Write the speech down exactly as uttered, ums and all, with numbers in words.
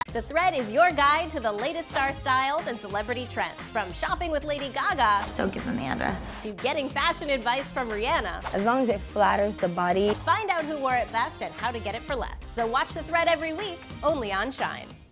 The Thread is your guide to the latest star styles and celebrity trends, from shopping with Lady Gaga Don't give them the address. to getting fashion advice from Rihanna. As long as it flatters the body. Find out who wore it best and how to get it for less. So watch The Thread every week, only on Shine.